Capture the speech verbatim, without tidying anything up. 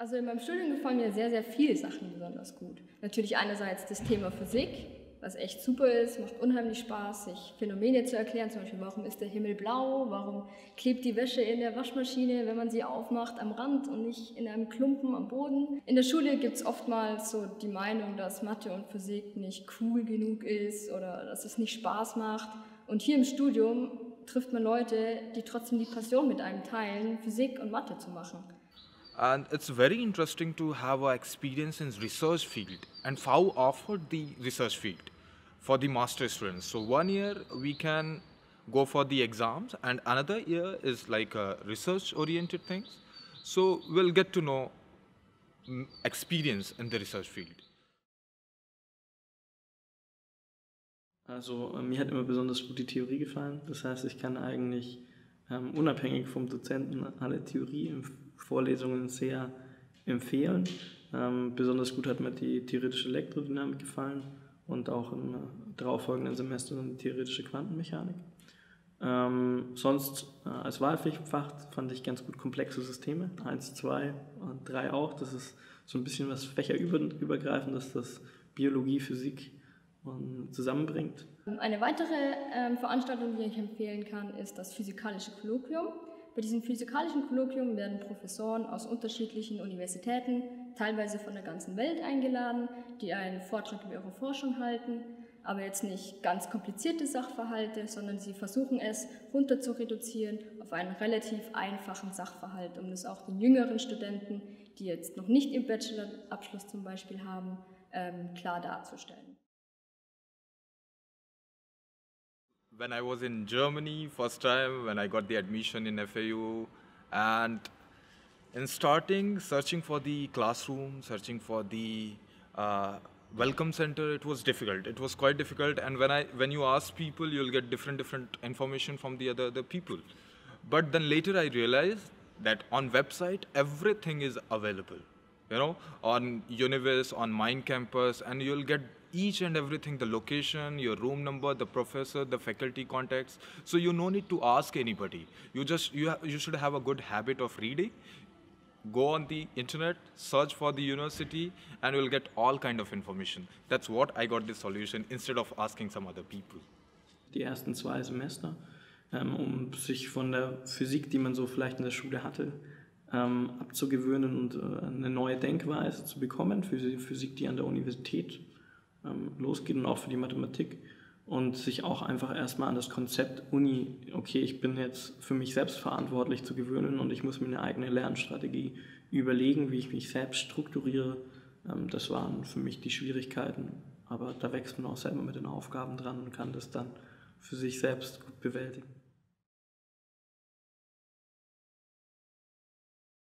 Also in meinem Studium gefallen mir sehr, sehr viele Sachen besonders gut. Natürlich einerseits das Thema Physik, was echt super ist, macht unheimlich Spaß, sich Phänomene zu erklären, zum Beispiel, warum ist der Himmel blau, warum klebt die Wäsche in der Waschmaschine, wenn man sie aufmacht, am Rand und nicht in einem Klumpen am Boden. In der Schule gibt es oftmals so die Meinung, dass Mathe und Physik nicht cool genug ist oder dass es nicht Spaß macht. Und hier im Studium trifft man Leute, die trotzdem die Passion mit einem teilen, Physik und Mathe zu machen. And it's very interesting to have a experience in research field and how offered the research field for the master students. So one year we can go for the exams and another year is like a research oriented things. So we'll get to know mm, experience in the research field. Also äh, mir hat immer besonders gut die Theorie gefallen. Das heißt, ich kann eigentlich ähm, unabhängig vom Dozenten alle Theorie-Vorlesungen sehr empfehlen. Ähm, besonders gut hat mir die theoretische Elektrodynamik gefallen und auch im äh, darauffolgenden Semester dann die theoretische Quantenmechanik. Ähm, sonst äh, als Wahlpflichtfach fand ich ganz gut komplexe Systeme, eins, zwei und drei auch. Das ist so ein bisschen was fächerübergreifend, dass das Biologie, Physik und zusammenbringt. Eine weitere ähm, Veranstaltung, die ich empfehlen kann, ist das Physikalische Kolloquium. Bei diesem Physikalischen Kolloquium werden Professoren aus unterschiedlichen Universitäten, teilweise von der ganzen Welt eingeladen, die einen Vortrag über ihre Forschung halten, aber jetzt nicht ganz komplizierte Sachverhalte, sondern sie versuchen es runter zu reduzieren auf einen relativ einfachen Sachverhalt, um das auch den jüngeren Studenten, die jetzt noch nicht ihren Bachelorabschluss zum Beispiel haben, ähm, klar darzustellen. When I was in Germany first time, when I got the admission in F A U, and in starting searching for the classroom, searching for the uh, welcome center, it was difficult. It was quite difficult, and when I when you ask people, you'll get different different information from the other other people. But then later I realized that on website everything is available. You know, on Univis, on Mind Campus, and you'll get each and everything, the location, your room number, the professor, the faculty contacts. So you no need to ask anybody. You just, you, ha you should have a good habit of reading. Go on the internet, search for the university, and you'll get all kind of information. That's what I got the solution instead of asking some other people. Die ersten zwei Semester, ähm, um sich von der Physik, die man so vielleicht in der Schule hatte, ähm, abzugewöhnen und äh, eine neue Denkweise zu bekommen für die Physik, die an der Universität ähm, losgeht und auch für die Mathematik und sich auch einfach erstmal an das Konzept Uni, okay, ich bin jetzt für mich selbst verantwortlich zu gewöhnen und ich muss mir eine eigene Lernstrategie überlegen, wie ich mich selbst strukturiere. Ähm, das waren für mich die Schwierigkeiten, aber da wächst man auch selber mit den Aufgaben dran und kann das dann für sich selbst gut bewältigen.